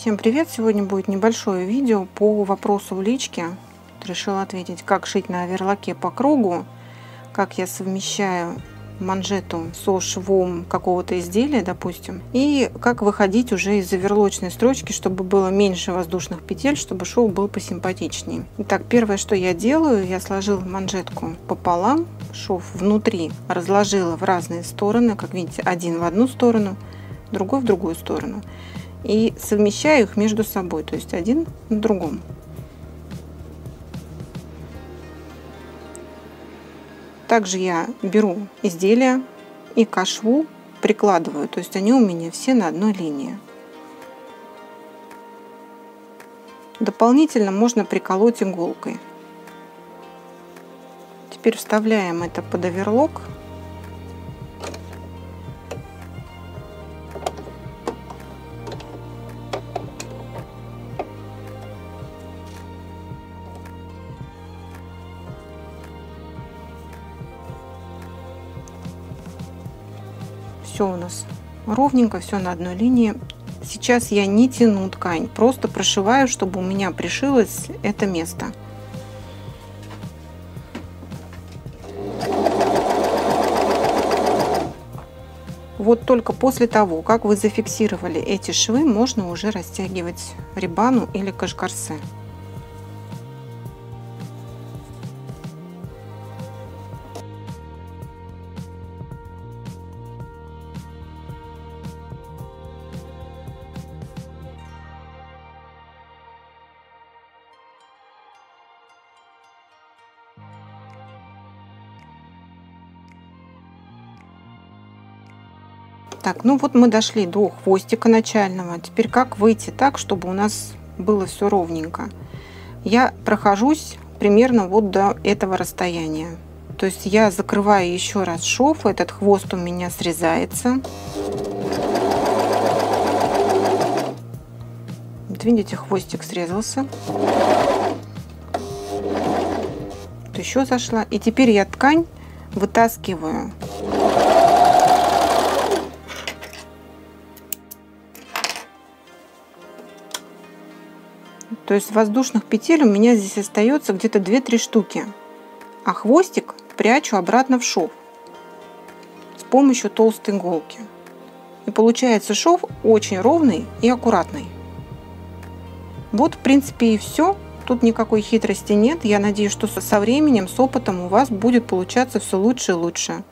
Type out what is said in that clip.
Всем привет! Сегодня будет небольшое видео по вопросу в личке. Решила ответить, как шить на оверлоке по кругу, как я совмещаю манжету со швом какого-то изделия, допустим, и как выходить уже из оверлочной строчки, чтобы было меньше воздушных петель, чтобы шов был посимпатичнее. Итак, первое, что я делаю, я сложила манжетку пополам, шов внутри разложила в разные стороны, как видите, один в одну сторону, другой в другую сторону. И совмещаю их между собой, то есть один на другом. Также я беру изделия и к шву прикладываю, то есть они у меня все на одной линии. Дополнительно можно приколоть иголкой. Теперь вставляем это под оверлок. Все у нас ровненько, все на одной линии. Сейчас я не тяну ткань, просто прошиваю, чтобы у меня пришилось это место. Вот только после того, как вы зафиксировали эти швы, можно уже растягивать рибану или каш-корсе. Так, ну вот мы дошли до хвостика начального. Теперь как выйти так, чтобы у нас было все ровненько? Я прохожусь примерно вот до этого расстояния. То есть я закрываю еще раз шов, этот хвост у меня срезается. Вот видите, хвостик срезался. Вот еще зашла. И теперь я ткань вытаскиваю. То есть воздушных петель у меня здесь остается где-то 2-3 штуки. А хвостик прячу обратно в шов с помощью толстой иголки. И получается шов очень ровный и аккуратный. Вот в принципе и все. Тут никакой хитрости нет. Я надеюсь, что со временем, с опытом у вас будет получаться все лучше и лучше.